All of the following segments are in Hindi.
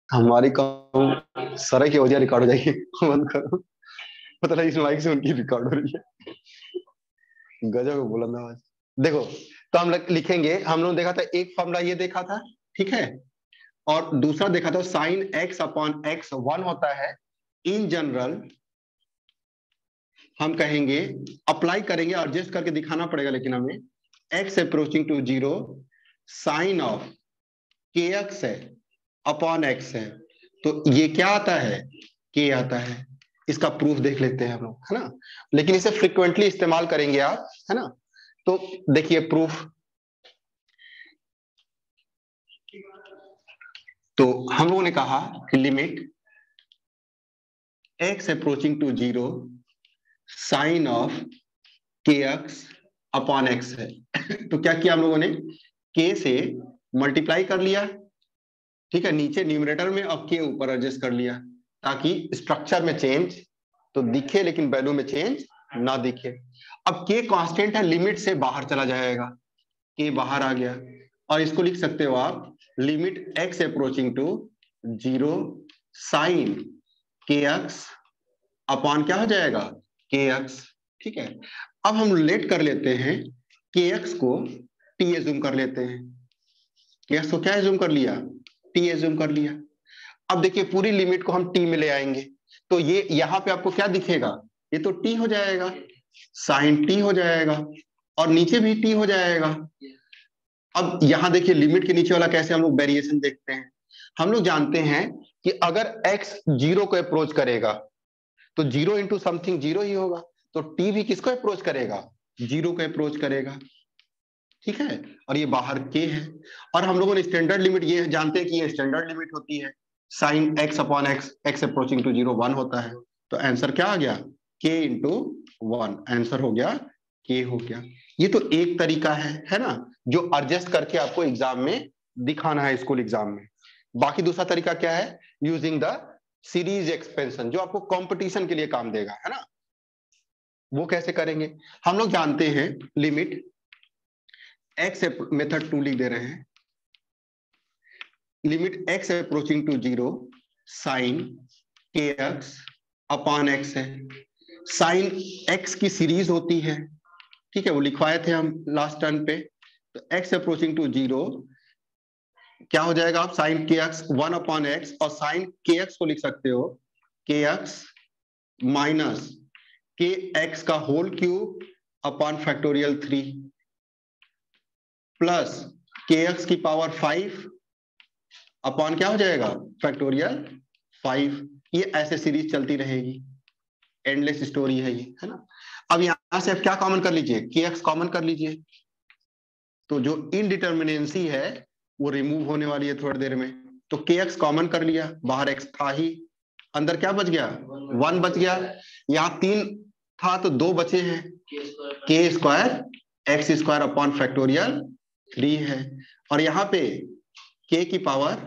हमारी काम सर की वजह रिकॉर्ड हो जाएगी। बंद करो। पता नहीं इस माइक से उनकी रिकॉर्ड हो रही है। गजब बुलंद आवाज। देखो, तो हम लिखेंगे, हम लोग देखा था एक फॉर्मूला ये देखा था, ठीक है, और दूसरा देखा था साइन एक्स अपॉन एक्स 1 होता है। इन जनरल हम कहेंगे, अप्लाई करेंगे, एडजस्ट करके दिखाना पड़ेगा, लेकिन हमें X approaching to 0 sine of K X है अपॉन एक्स है, तो ये क्या आता है, के आता है। इसका प्रूफ देख लेते हैं हम लोग, है ना, लेकिन इसे फ्रिक्वेंटली इस्तेमाल करेंगे आप, है ना। तो देखिए प्रूफ, तो हम लोगों ने कहा कि limit x approaching to 0 sine of K X upon X है। तो क्या किया हम लोगों ने, के से मल्टीप्लाई कर लिया, ठीक है, नीचे न्यूमरेटर में, अब के ऊपर एडजस्ट कर लिया, ताकि स्ट्रक्चर में चेंज तो दिखे लेकिन वैल्यू में चेंज ना दिखे। अब के कांस्टेंट है, लिमिट से बाहर चला जाएगा, के बाहर आ गया, और इसको लिख सकते हो आप limit x approaching to 0 sine K X upon क्या हो जाएगा, के एक्स, ठीक है। अब हम लेट कर लेते हैं के एक्स को टी एज्यूम कर लेते हैं, के एक्स को क्या एज्यूम कर लिया, टी एज्यूम कर लिया। अब देखिए पूरी लिमिट को हम टी में ले आएंगे, तो ये यहां पे आपको क्या दिखेगा, ये तो टी हो जाएगा, साइन टी हो जाएगा, और नीचे भी टी हो जाएगा। अब यहां देखिए लिमिट के नीचे वाला कैसे हम लोग वेरिएशन देखते हैं। हम लोग जानते हैं कि अगर x 0 को अप्रोच करेगा तो 0 इंटू समथिंग 0 ही होगा, तो t भी किसको अप्रोच करेगा, 0 को अप्रोच करेगा, ठीक है। और ये बाहर k है, और हम लोगों ने स्टैंडर्ड लिमिट ये जानते हैं कि ये स्टैंडर्ड लिमिट होती है, sine x upon X, X approaching to 0 1 होता है। तो आंसर क्या आ गया, k इंटू 1, आंसर हो गया k हो गया। ये तो एक तरीका है ना, जो एडजस्ट करके आपको एग्जाम में दिखाना है, स्कूल एग्जाम में। बाकी दूसरा तरीका क्या है, यूजिंग द सीरीज एक्सपेंशन, जो आपको कंपटीशन के लिए काम देगा, है ना। वो कैसे करेंगे, हम लोग जानते हैं लिमिट एक्स, मेथड 2 लिख दे रहे हैं, limit x approaching to 0 sine K X upon X है। साइन एक्स की सीरीज होती है, ठीक है, वो लिखवाए थे हम लास्ट टर्न पे। तो एक्स अप्रोचिंग टू 0 क्या हो जाएगा, आप sine K X 1 upon X, और साइन के एक्स को लिख सकते हो K X minus K X का whole cube upon factorial 3 plus K X की पावर 5 अपॉन क्या हो जाएगा, फैक्टोरियल 5। ये ऐसे सीरीज चलती रहेगी, एंडलेस स्टोरी है ये, है ना। अब यहां से आप क्या कॉमन कर लीजिए, के एक्स कॉमन कर लीजिए, तो जो इनडिटर्मिनेंसी है वो रिमूव होने वाली है थोड़ी देर में। तो के एक्स कॉमन कर लिया, बाहर एक्स था ही, अंदर क्या बच गया, 1 बच गया। यहाँ 3 था तो 2 बचे हैं, K square X square upon factorial 3 है, और यहाँ पे के की पावर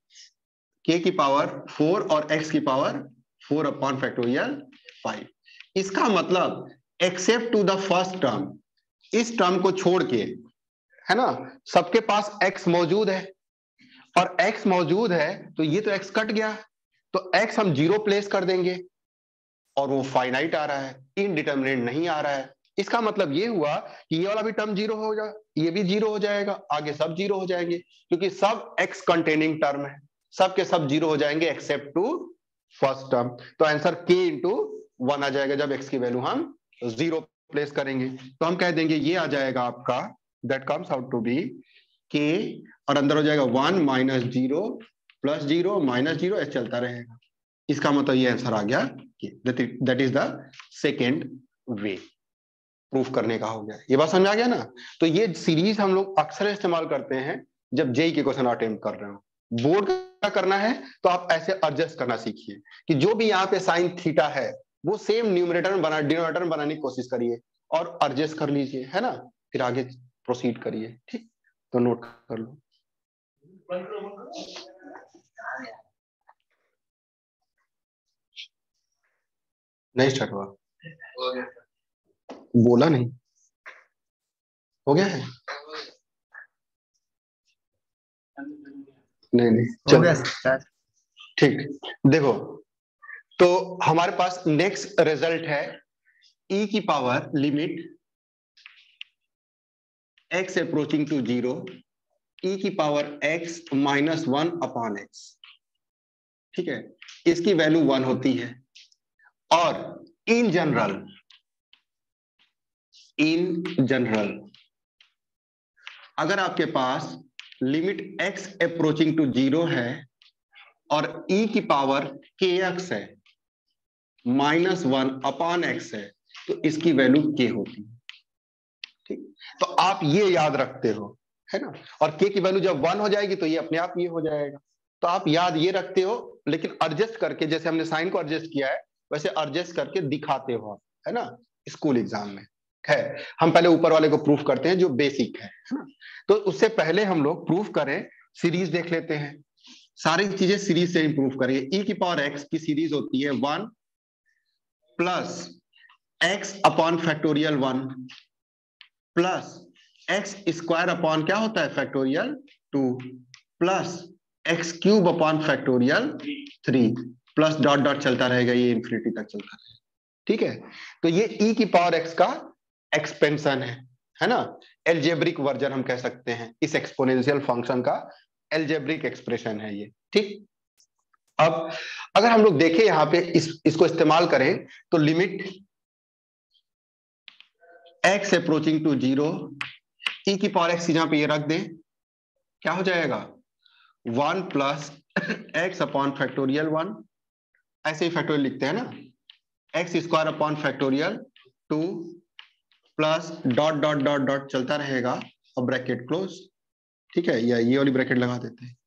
4 और x की पावर 4 अपॉन फैक्टोरियल 5। इसका मतलब except to the first term, इस टर्म को छोड़ के, है ना, सबके पास x मौजूद है, और x मौजूद है तो ये तो x कट गया, तो x हम 0 प्लेस कर देंगे, और वो फाइनाइट आ रहा है, इनडिटर्मिनेट नहीं आ रहा है। इसका मतलब ये हुआ कि ये वाला भी टर्म 0 हो जाए, ये भी 0 हो जाएगा, आगे सब 0 हो जाएंगे, क्योंकि सब x कंटेनिंग टर्म है, सब के सब 0 हो जाएंगे एक्सेप्ट टू फर्स्ट टर्म। तो आंसर k इंटू 1 आ जाएगा, जब x की वैल्यू हम 0 प्लेस करेंगे। तो हम कह देंगे ये आ जाएगा आपका, that comes out to be k, और अंदर हो जाएगा 1 माइनस 0 प्लस 0 माइनस 0, ऐसे चलता रहेगा। इसका मतलब ये आंसर आ गया, that is the second way, proof करने का हो गया। ये बात समझ आ गया ना। तो ये सीरीज हम लोग अक्सर इस्तेमाल करते हैं जब जेई के क्वेश्चन अटेम्प्ट कर रहे हो। बोर्ड का करना है तो आप ऐसे एडजस्ट करना सीखिए, कि जो भी यहाँ पे साइन थीटा है वो सेम न्यूमरेटर में डिनोमिनेटर में बनाने की कोशिश करिए, और एडजस्ट कर लीजिए, है ना, फिर आगे प्रोसीड करिए, ठीक। तो नोट कर लो। नहीं स्टार्ट हुआ, बोला नहीं, हो गया है, नहीं नहीं हो गया चल। सर। ठीक, देखो तो हमारे पास नेक्स्ट रिजल्ट है e की power limit x approaching to 0 e की power x minus 1 upon x। ठीक है, इसकी वैल्यू 1 होती है। और इन जनरल अगर आपके पास लिमिट x अप्रोचिंग टू 0 है और e की पावर kx है माइनस 1 अपॉन x है, तो इसकी वैल्यू k होती है। ठीक, तो आप ये याद रखते हो, है ना। और k की वैल्यू जब 1 हो जाएगी तो ये अपने आप ये हो जाएगा। तो आप याद ये रखते हो, लेकिन एडजस्ट करके, जैसे हमने साइन को एडजस्ट किया है वैसे एडजस्ट करके दिखाते हो, है ना, स्कूल एग्जाम में। है, हम पहले ऊपर वाले को प्रूफ करते हैं जो बेसिक है ना। तो उससे पहले हम लोग प्रूफ करें, सीरीज देख लेते हैं। सारी चीजें सीरीज से इंप्रूव करेंगे। e की पावर x की सीरीज होती है 1 plus x upon factorial 1 plus X square upon क्या होता है factorial 2 plus X cube upon factorial 3 plus dot dot चलता रहेगा, ये इंफिनिटी तक चलता रहेगा। ठीक है, तो ये e की पावर x का एक्सपेंशन है ना। एल्जेब्रिक वर्जन हम कह सकते हैं इस एक्सपोनेंशियल फंक्शन का, एल्जेब्रिक एक्सप्रेशन है ये। ठीक, अब अगर हम लोग देखें यहां पे इसको इस्तेमाल करें तो limit x approaching to 0 e की पावर x यहां पे ये रख दें, क्या हो जाएगा 1 प्लस एक्स अपॉन फैक्टोरियल 1, ऐसे ही फैक्टोरियल लिखते हैं ना, X square upon factorial 2 plus dot dot dot dot चलता रहेगा और ब्रैकेट क्लोज। ठीक है, या ये वाली ब्रैकेट लगा देते हैं,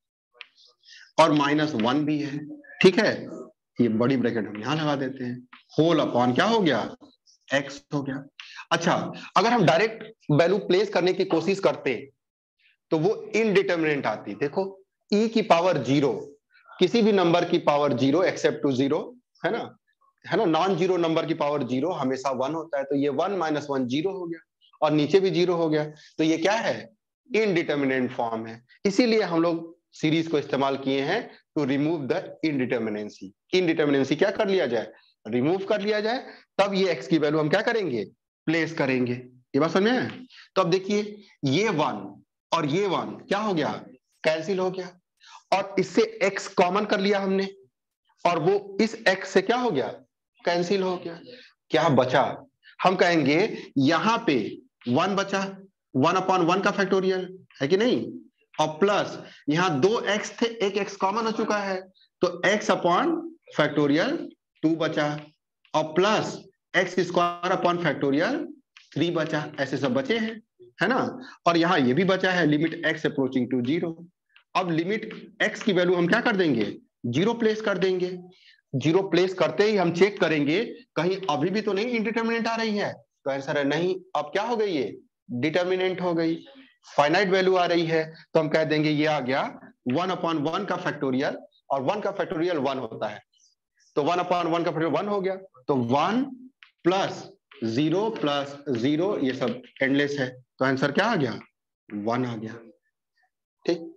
और माइनस 1 भी है। ठीक है, ये बड़ी ब्रैकेट हम यहां लगा देते हैं, होल अपॉन क्या हो गया x हो गया। अच्छा, अगर हम डायरेक्ट वैल्यू प्लेस करने की कोशिश करते तो वो इनडिटर्मिनेंट आती। देखो e की पावर 0, किसी भी नंबर की पावर 0 एक्सेप्ट टू 0, है ना, है ना। नॉन जीरो नंबर की पावर 0 हमेशा 1 होता है, तो ये 1 माइनस 1 0 हो गया, और नीचे भी 0 हो गया, तो ये क्या है इनडिटर्मिनेंट फॉर्म है। इसीलिए हम लोग सीरीज को इस्तेमाल किए हैं to remove the indeterminacy. Indeterminacy क्या कर लिया जाए, रिमूव कर लिया जाए, तब ये x की वैल्यू हम क्या करेंगे प्लेस करेंगे। ये बात समझ में है। तो अब देखिए ये 1 और ये 1 क्या हो गया कैंसिल हो गया, और इससे x कॉमन कर लिया हमने, और वो इस x से क्या हो गया कैंसिल हो गया। क्या बचा, हम कहेंगे यहां पे 1 बचा, 1 अपॉन 1 का फैक्टोरियल है कि नहीं, और प्लस यहां 2x थे, एक x कॉमन हो चुका है, तो x अपॉन फैक्टोरियल 2 बचा, और plus X square upon factorial 3 बचा। ऐसे सब बचे हैं, है ना। और यहां ये भी बचा है लिमिट x अप्रोचिंग टू 0। अब लिमिट x की वैल्यू हम क्या कर देंगे 0 प्लेस कर देंगे। 0 प्लेस करते ही हम चेक करेंगे कहीं अभी भी तो नहीं इंडिटर्मिनेंट आ रही है, तो आंसर है नहीं। अब क्या हो गई ये डिटर्मिनेंट हो गई, फाइनाइट वैल्यू आ रही है, तो हम कह देंगे ये आ गया 1 अपॉन 1 का फैक्टोरियल, और 1 का फैक्टोरियल 1 होता है, तो 1 अपॉन 1 का फैक्टोरियल 1 हो गया, तो 1 प्लस 0 ये सब एंडलेस है, तो आंसर क्या आ गया 1 आ गया। ठीक,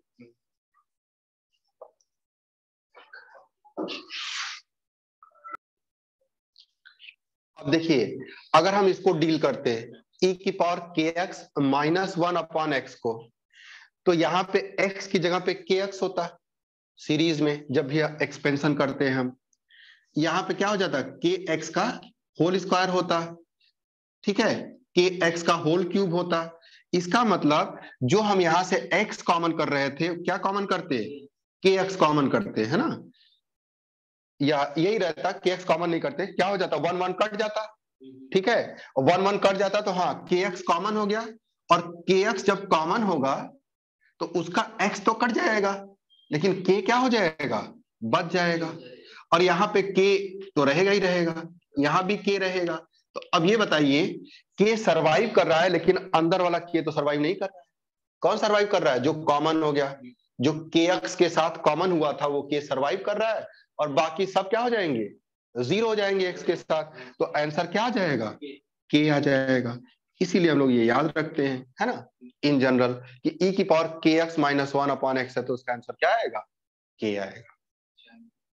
अब देखिए अगर हम इसको डील करते हैं e की power kx minus 1 upon x को, तो यहाँ पे x की जगह पे kx होता सीरीज में, जब भी एक्सपेंशन करते हैं हम, यहाँ पे क्या हो जाता kx का होल स्क्वायर होता। ठीक है, kx का होल क्यूब होता। इसका मतलब जो हम यहां से x कॉमन कर रहे थे, क्या कॉमन करते kx कॉमन करते, है ना, या यही रहता kx कॉमन नहीं करते, क्या हो जाता 1 1 कट जाता। ठीक है, 1 1 कट जाता, तो हाँ kx कॉमन हो गया, और kx जब कॉमन होगा तो उसका x तो कट जाएगा, लेकिन k क्या हो जाएगा बच जाएगा, और यहाँ पे k तो रहेगा ही रहेगा, यहाँ भी k रहेगा। तो अब ये बताइए k सरवाइव कर रहा है, लेकिन अंदर वाला k तो सरवाइव नहीं कर रहा है। कौन सरवाइव कर रहा है, जो कॉमन हो गया, जो kx के साथ कॉमन हुआ था वो k सरवाइव कर रहा है, और बाकी सब क्या हो जाएंगे 0 हो जाएंगे x के साथ, तो आंसर क्या आ जाएगा k आ जाएगा। इसीलिए हम लोग ये याद रखते हैं, है ना, इन जनरल कि e की power kx minus 1 upon x है, तो उसका आंसर क्या आएगा k आएगा।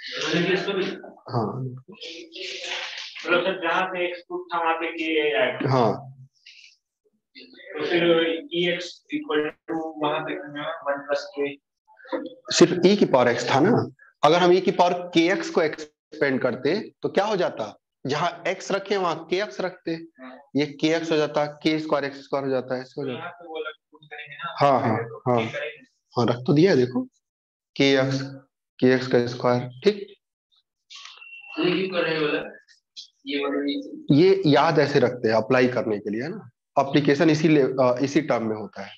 हाँ मतलब सर जहाँ पे x पुट था वहाँ पे k ऐड, हाँ, तो फिर ex इक्वल टू वहाँ पे 1 प्लस k, सिर्फ e की पावर x था ना। अगर हम e की पावर kx को एक्सपेंड करते तो क्या हो जाता, जहां x रखे वहां kx रखते, ये kx हो जाता, k स्क्वायर x स्क्वायर हो जाता है, ऐसे हो जाता। तो वो अलग पुट करेंगे ना, हाँ हाँ हाँ हाँ, रख तो दिया है देखो, kx का स्क्वायर, ठीक। ये याद ऐसे रखते हैं अप्लाई करने के लिए, है ना, अप्लीकेशन इसी टर्म में होता है।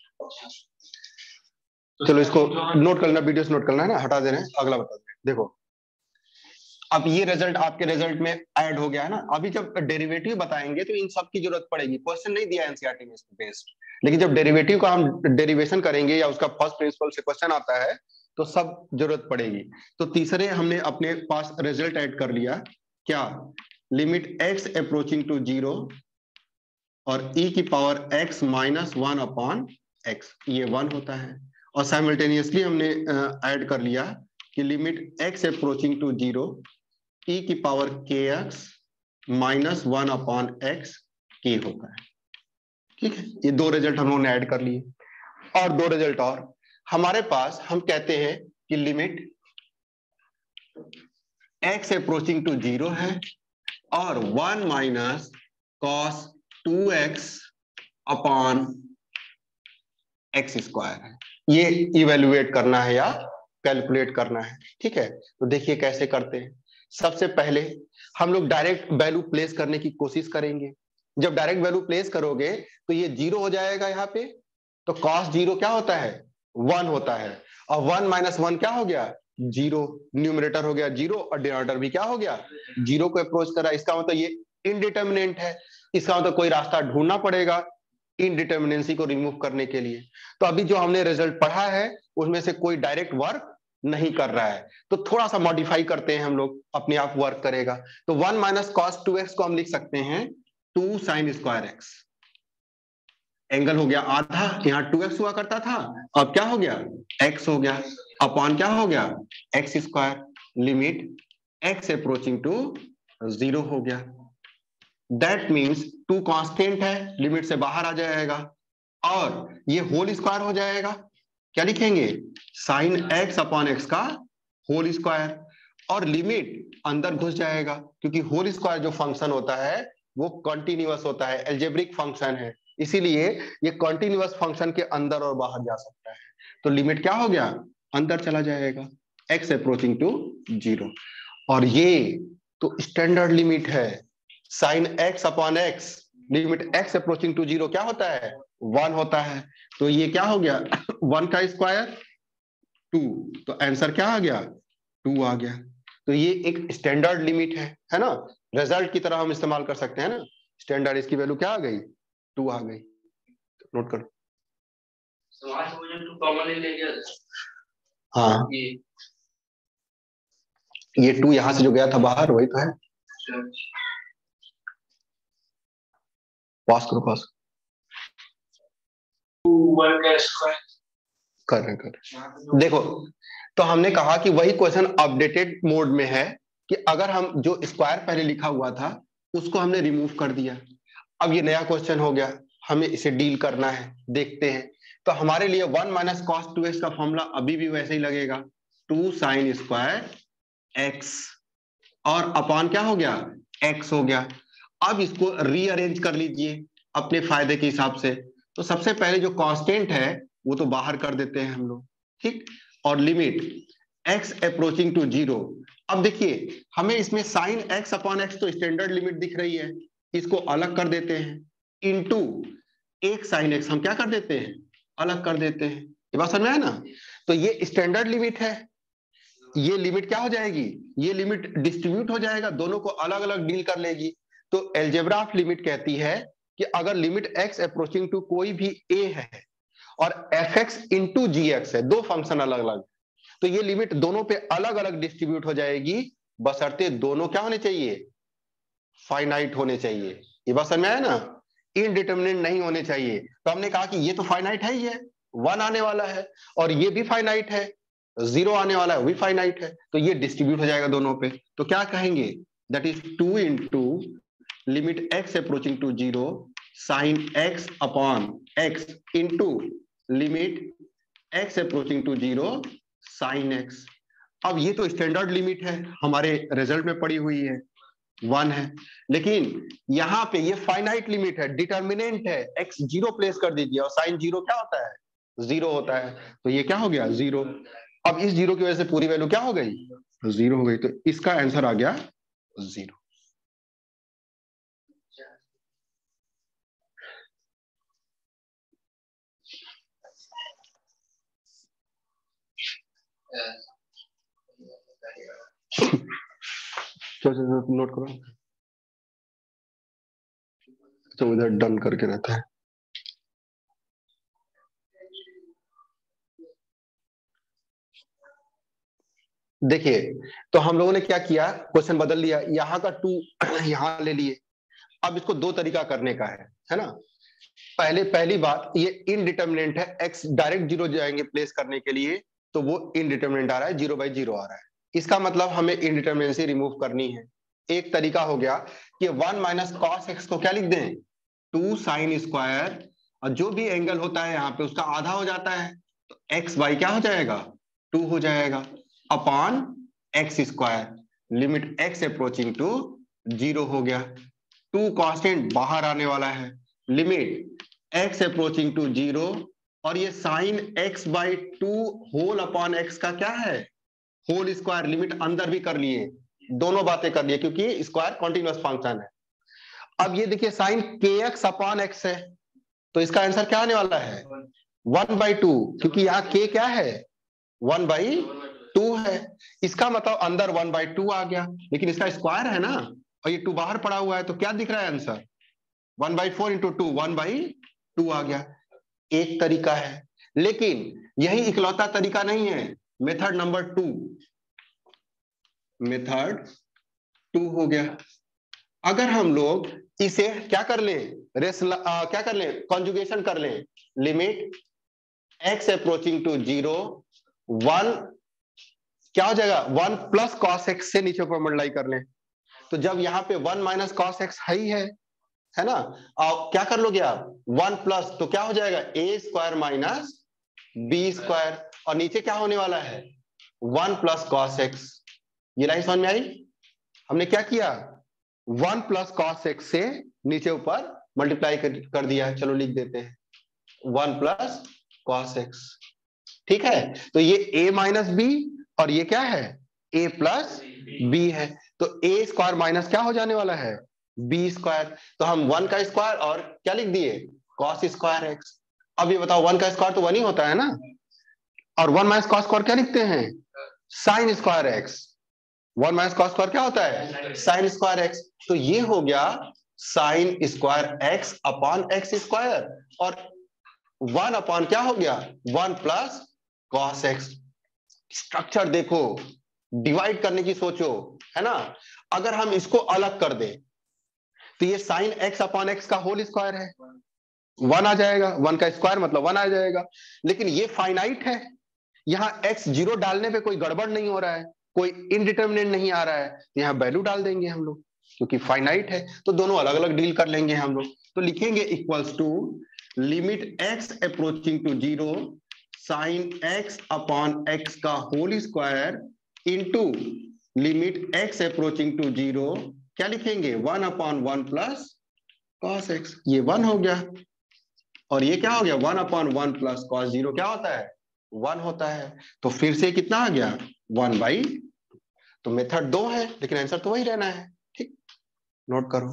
चलो इसको नोट करना, वीडियो से नोट करना है ना, हटा दे रहे हैं, अगला बता दें। देखो अब ये रिजल्ट आपके रिजल्ट में ऐड हो गया है ना। अभी जब डेरिवेटिव बताएंगे तो इन सब की जरूरत पड़ेगी, क्वेश्चन नहीं दिया एनसीईआरटी में इसको बेस्ड, लेकिन जब डेरिवेटिव का हम डेरिवेशन करेंगे या उसका फर्स्ट प्रिंसिपल से क्वेश्चन आता है तो सब जरूरत पड़ेगी। तो तीसरे हमने अपने पास रिजल्ट ऐड कर लिया, क्या, लिमिट x अप्रोचिंग टू 0 और e की power x minus 1 upon x, ये 1 होता है। और साइमल्टेनियसली हमने ऐड कर लिया कि limit x approaching to 0 e की power kx minus 1 upon x k होता है। ठीक है, ये दो रिजल्ट हम लोगों ने ऐड कर लिए। और दो रिजल्ट और हमारे पास, हम कहते हैं कि लिमिट x अप्रोचिंग टू 0 है और 1 minus cos 2x upon x square है, ये इवेल्युएट करना है या कैलकुलेट करना है। ठीक है, तो देखिए कैसे करते हैं। सबसे पहले हम लोग डायरेक्ट वैल्यू प्लेस करने की कोशिश करेंगे। जब डायरेक्ट वैल्यू प्लेस करोगे तो ये 0 हो जाएगा यहाँ पे, तो cos 0 क्या होता है, 1 होता है, और 1 माइनस 1 क्या हो गया, 0, न्यूमरेटर हो गया 0 और डिनोमिनेटर भी क्या हो गया, 0 को अप्रोच करा। इसका मतलब ये इनडिटर्मिनेंट है, इसका मतलब कोई रास्ता ढूंढना पड़ेगा इनडिटर्मिनेंसी को रिमूव करने के लिए। तो अभी जो हमने रिजल्ट पढ़ा है उसमें से कोई डायरेक्ट वर्क नहीं कर रहा है, तो थोड़ा सा मॉडिफाई करते हैं हम लोग, अपने आप वर्क करेगा। तो 1 माइनस कॉस 2x को हम लिख सकते हैं 2 साइन स्क्वायर एक्स, एंगल हो गया आधा, यहाँ 2x हुआ करता था, अब क्या हो गया, x हो गया, अपॉन क्या हो गया, X square, limit x approaching to 0 हो गया। दैट मीन्स 2 कांस्टेंट है, लिमिट से बाहर आ जाएगा और ये होल स्क्वायर हो जाएगा। क्या लिखेंगे, साइन x अपॉन एक्स का होल स्क्वायर, और लिमिट अंदर घुस जाएगा क्योंकि होल स्क्वायर जो फंक्शन होता है वो कंटिन्यूअस होता है, एल्जेब्रिक फंक्शन है, इसीलिए ये कंटिन्यूअस फंक्शन के अंदर और बाहर जा सकता है। तो लिमिट क्या हो गया, अंदर चला जाएगा, x अप्रोचिंग टू 0। और ये तो स्टैंडर्ड लिमिट है, sine x upon X, limit x approaching to 0 क्या होता है, 1 होता है। तो ये क्या हो गया 1 का स्क्वायर 2, तो आंसर क्या आ गया, 2 आ गया। तो ये एक स्टैंडर्ड लिमिट है ना, रिजल्ट की तरह हम इस्तेमाल कर सकते हैं ना। स्टैंडर्ड, इसकी वैल्यू क्या आ गई, 2 आ गई, नोट करो। हाँ, ये 2 यहां से जो गया था बाहर वही तो है, पास करो, पास कर रहे। देखो तो हमने कहा कि वही क्वेश्चन अपडेटेड मोड में है कि अगर हम जो स्क्वायर पहले लिखा हुआ था उसको हमने रिमूव कर दिया, अब ये नया क्वेश्चन हो गया, हमें इसे डील करना है, देखते हैं। तो हमारे लिए 1 माइनस कॉस 2x का फॉर्मूला अभी भी वैसे ही लगेगा, 2 साइन स्क्वायर x, और अपॉन क्या हो गया, x हो गया। अब इसको रीअरेंज कर लीजिए अपने फायदे के हिसाब से। तो सबसे पहले जो कांस्टेंट है वो तो बाहर कर देते हैं हम लोग, ठीक, और लिमिट x अप्रोचिंग टू 0। अब देखिए हमें इसमें साइन x अपॉन एक्स तो स्टैंडर्ड लिमिट दिख रही है, इसको अलग कर देते हैं, इनटू एक साइन x हम क्या कर देते हैं, अलग कर देते हैं। ये बात समझ में है ना। तो ये स्टैंडर्ड लिमिट है, ये लिमिट क्या हो जाएगी, ये लिमिट डिस्ट्रीब्यूट हो जाएगा, दोनों को अलग अलग डील कर लेगी। तो एल्जेब्रा ऑफ लिमिट कहती है कि अगर लिमिट x अप्रोचिंग टू कोई भी a है और fx इंटू जी एक्स है, दो फंक्शन अलग अलग, तो ये लिमिट दोनों पे अलग अलग डिस्ट्रीब्यूट हो जाएगी, बशर्ते दोनों क्या होने चाहिए, फाइनाइट होने चाहिए। ये बात समझ में आया ना, इनडिटर्मिनेट नहीं होने चाहिए। तो हमने कहा कि ये तो फाइनाइट है ही है, 1 आने वाला है, और ये भी फाइनाइट है, जीरो आने वाला है, वो भी फाइनाइट है, तो ये डिस्ट्रीब्यूट हो जाएगा दोनों पे। तो क्या कहेंगे, that is 2 into limit x approaching to zero sine x upon X into limit x approaching to zero sine X. अब ये तो स्टैंडर्ड लिमिट है, हमारे रिजल्ट में पड़ी हुई है, 1 है, लेकिन यहाँ पे ये फाइनाइट लिमिट है, डिटर्मिनेंट है, एक्स जीरो प्लेस कर दीजिए और साइन जीरो क्या होता है, जीरो होता है, तो ये क्या हो गया, जीरो। अब इस जीरो की वजह से पूरी वैल्यू क्या हो गई, जीरो हो गई, तो इसका आंसर आ गया जीरो। नोट करो, तो इधर डन करके रहता है। देखिए, तो हम लोगों ने क्या किया, क्वेश्चन बदल लिया, यहाँ का 2 यहाँ ले लिए। अब इसको दो तरीका करने का है ना। पहली बात, ये इनडिटर्मिनेंट है, एक्स डायरेक्ट जीरो जाएंगे प्लेस करने के लिए, तो वो इनडिटर्मिनेंट आ रहा है, 0/0 आ रहा है। इसका मतलब हमें इनडिटर्मिनेंसी रिमूव करनी है। एक तरीका हो गया कि 1 माइनस कॉस एक्स को क्या लिख दें, 2 साइन स्क्वायर, और जो भी एंगल होता है यहाँ पे उसका आधा हो जाता है, तो एक्स बाई क्या हो जाएगा, 2 हो जाएगा, upon x square, limit x approaching to zero हो गया, 2 कांस्टेंट बाहर आने वाला है, limit x approaching to zero, और ये sine x by 2 whole upon x का क्या है, होल स्क्वायर, लिमिट अंदर भी कर लिए, दोनों बातें कर लिए, क्योंकि स्क्वायर कॉन्टिन्यूअस फंक्शन है। अब ये देखिए sign K X upon X है, तो इसका आंसर क्या आने वाला है, 1/2, क्योंकि यहाँ के क्या है, 1/2 है। इसका मतलब अंदर 1/2 आ गया, लेकिन इसका स्क्वायर है ना, और ये 2 बाहर पड़ा हुआ है, तो क्या दिख रहा है आंसर, 1/4 इंटू 2, 1/2 आ गया। एक तरीका है, लेकिन यही इकलौता तरीका नहीं है। मेथड नंबर 2, मेथड 2 हो गया। अगर हम लोग इसे क्या कर लें, क्या कर लें, कॉन्जुगेशन कर लें, limit x approaching to zero 1 क्या हो जाएगा, 1 प्लस कॉस एक्स से नीचे ऊपर मल्टीप्लाई कर लें, तो जब यहाँ पे 1 माइनस कॉस एक्स है ना, और क्या कर लोगे आप 1 प्लस, तो क्या हो जाएगा a square minus b square, और नीचे क्या होने वाला है 1 प्लस कॉस एक्स। ये लाइन समझ में आई, हमने क्या किया 1 प्लस कॉस एक्स से नीचे ऊपर मल्टीप्लाई कर दिया, चलो लिख देते हैं 1 प्लस कॉस एक्स, ठीक है। तो ये a माइनस बी, और ये क्या है a प्लस बी है, तो a स्क्वायर माइनस क्या हो जाने वाला है बी स्क्वायर, तो हम 1 का स्क्वायर और क्या लिख दिए कॉस स्क्वायर एक्स। अब ये बताओ 1 का स्क्वायर तो 1 ही होता है ना, और 1 माइनस कॉस स्क्वायर क्या लिखते हैं sine square x, 1 minus cos square क्या होता है साइन स्क्वायर एक्स, तो ये हो गया sine square x upon x square, और 1 अपॉन क्या हो गया 1 प्लस कॉस एक्स। स्ट्रक्चर देखो, डिवाइड करने की सोचो, है ना। अगर हम इसको अलग कर दें, तो ये साइन एक्स अपॉन एक्स का होल स्क्वायर है, 1 आ जाएगा, 1 का स्क्वायर मतलब 1 आ जाएगा, लेकिन ये फाइनाइट है, यहाँ एक्स जीरो डालने पे कोई गड़बड़ नहीं हो रहा है, कोई इनडिटर्मिनेंट नहीं आ रहा है, तो यहाँ वैल्यू डाल देंगे हम लोग, क्योंकि फाइनाइट है, तो दोनों अलग अलग डील कर लेंगे हम लोग। तो लिखेंगे equals to limit x approaching to zero sine x upon x का whole square into limit x approaching to zero, क्या लिखेंगे 1 अपॉन 1 प्लस कॉस एक्स, ये 1 हो गया, और ये क्या हो गया 1 अपॉन 1 प्लस कॉस जीरो क्या होता है 1 होता है, तो फिर से कितना आ गया 1/, तो मेथड 2 है, लेकिन आंसर तो वही रहना है, ठीक, नोट करो।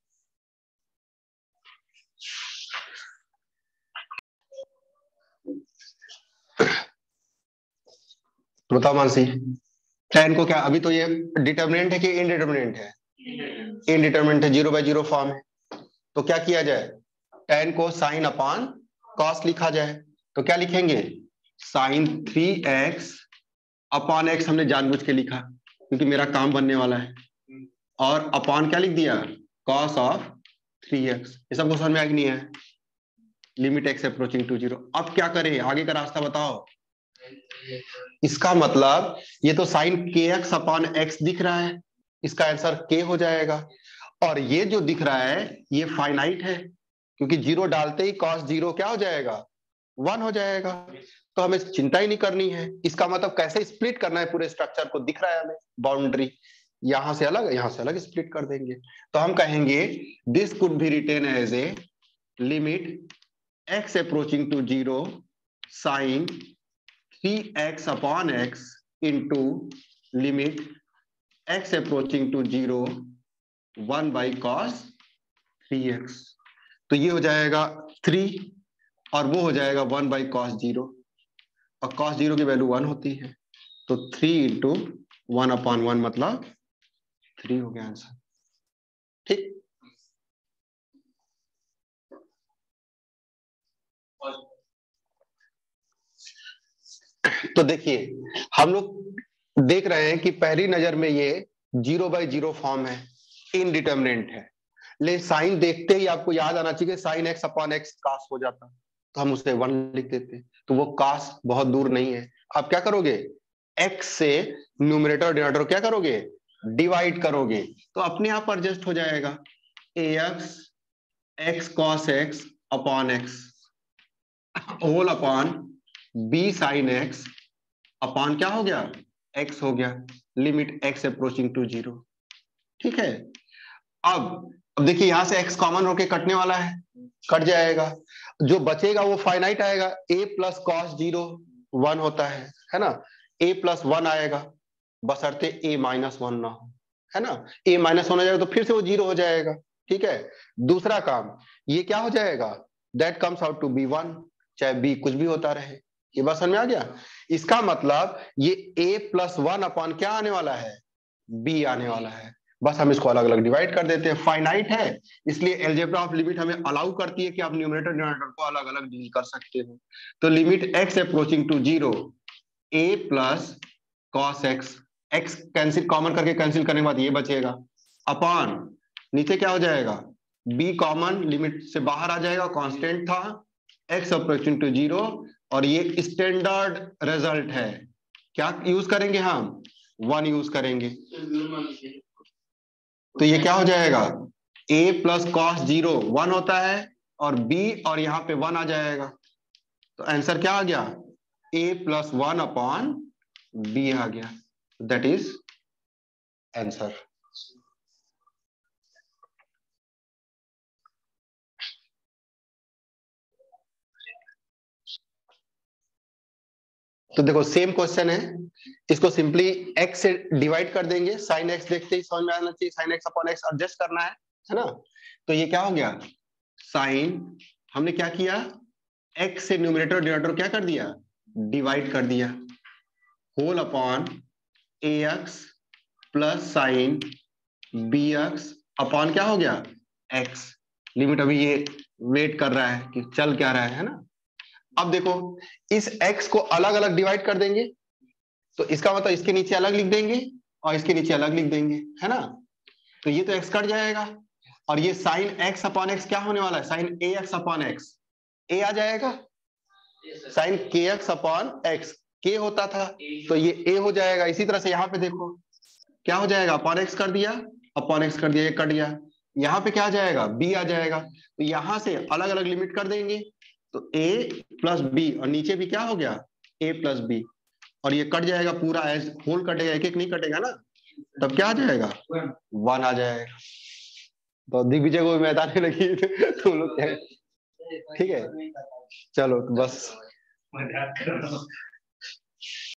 तो बताओ मानसी, tan को क्या, अभी तो ये डिटर्मिनेंट है कि इनडिटर्मिनेंट है, इनडिटर्मिनेंट है, 0/0 फॉर्म है, तो क्या किया जाए tan को साइन अपॉन कॉस लिखा जाए, तो क्या लिखेंगे साइन 3x अपॉन एक्स, हमने जानबूझ के लिखा क्योंकि मेरा काम बनने वाला है, और अपॉन क्या लिख दिया कॉस ऑफ 3x। ये सबको समझ में आ नहीं है, limit x approaching to zero. अब क्या करें, आगे का रास्ता बताओ, इसका मतलब ये तो sign K X upon x दिख रहा है, इसका आंसर के हो जाएगा। और ये जो दिख रहा है ये फाइनाइट है, क्योंकि जीरो डालते ही कॉस जीरो क्या हो जाएगा, 1 हो जाएगा। तो हमें चिंता ही नहीं करनी है। इसका मतलब कैसे स्प्लिट करना है पूरे स्ट्रक्चर को दिख रहा है हमें, बाउंड्री यहां से अलग स्प्लिट कर देंगे। तो हम कहेंगे this could be written as a limit x approaching to 0 sine 3x upon x into limit x approaching to 0 1 by cos 3x। तो ये हो जाएगा 3 और वो हो जाएगा 1 बाई कॉस 0, और कॉस 0 की वैल्यू 1 होती है। तो 3 इंटू 1 अपॉन 1 मतलब 3 हो गया आंसर। ठीक, तो देखिए हम लोग देख रहे हैं कि पहली नजर में ये 0/0 फॉर्म है, इनडिटर्मिनेंट है। ले साइन देखते ही आपको याद आना चाहिए sine x upon x cos हो जाता, तो हम उसे 1 लिख देते। तो वो कास बहुत दूर नहीं है। आप क्या करोगे, x से न्यूमरेटर और डिनोमिनेटर क्या करोगे, डिवाइड करोगे, तो अपने आप एडजस्ट हो जाएगा। ax x cos x upon x whole upon b sin x upon क्या हो गया, x हो गया, लिमिट x अप्रोचिंग टू 0। ठीक है, अब देखिए यहां से x कॉमन होके कटने वाला है, कट जाएगा। जो बचेगा वो फाइनाइट आएगा, a प्लस कॉस 0 1 होता है ना, a प्लस 1 आएगा, बशर्ते a माइनस 1 ना हो, है ना। a माइनस 1 हो जाएगा तो फिर से वो 0 हो जाएगा। ठीक है, दूसरा काम ये क्या हो जाएगा, that comes out to be 1, चाहे b कुछ भी होता रहे। ये बात समझ में आ गया। इसका मतलब ये a प्लस 1 अपॉन क्या आने वाला है, b आने वाला है। बस हम इसको अलग अलग डिवाइड कर देते हैं, फाइनाइट है इसलिए अलजेब्रा ऑफ लिमिट हमें अलाउ करती है कि आप न्यूमरेटर डिनोमिनेटर को अलग अलग डील कर सकते हो। तो limit x approaching to 0 a plus cos x, x cancel common करके कैंसिल करने के बाद ये बचेगा, अपॉन नीचे क्या हो जाएगा, b कॉमन लिमिट से बाहर आ जाएगा, कांस्टेंट था, x अप्रोचिंग टू 0, और ये स्टैंडर्ड रिजल्ट है। क्या यूज करेंगे हम, 1 यूज करेंगे। तो ये क्या हो जाएगा, a प्लस कॉस 0 1 होता है, और b और यहां पे 1 आ जाएगा। तो आंसर क्या आ गया, a प्लस 1 अपॉन b आ गया, दैट इज आंसर। तो देखो सेम क्वेश्चन है, इसको सिंपली x से डिवाइड कर देंगे, साइन x देखते ही समझ में आना चाहिए, sine x upon x adjust करना है ना। तो ये क्या हो गया, साइन हमने क्या किया, x से न्यूमरेटर डिनोमिनेटर क्या कर दिया, डिवाइड कर दिया, whole upon ax plus sine bx upon क्या हो गया, x। लिमिट अभी ये वेट कर रहा है कि चल क्या रहा है ना। अब देखो इस x को अलग अलग डिवाइड कर देंगे, तो इसका मतलब इसके नीचे अलग लिख देंगे और इसके नीचे अलग लिख देंगे, है ना। तो ये तो x कट जाएगा, और ये साइन x अपॉन एक्स क्या होने वाला है, sine ax upon x, a आ जाएगा, साइन kx अपॉन एक्स के होता था, तो ये a हो जाएगा। इसी तरह से यहाँ पे देखो क्या हो जाएगा, अपॉन एक्स कर दिया, अपॉन एक्स कर दिया, ये कट गया, यहाँ पे क्या आ जाएगा, b आ जाएगा। तो यहां से अलग अलग लिमिट कर देंगे, तो a प्लस बी, और नीचे भी क्या हो गया, a प्लस बी, और ये कट जाएगा पूरा, एज होल कटेगा, एक एक नहीं कटेगा ना, तब क्या आ जाएगा, 1 आ जाएगा। तो दिग्विजय को भी मैदान में लगी तुम लोग क्या, ठीक है, चलो बस।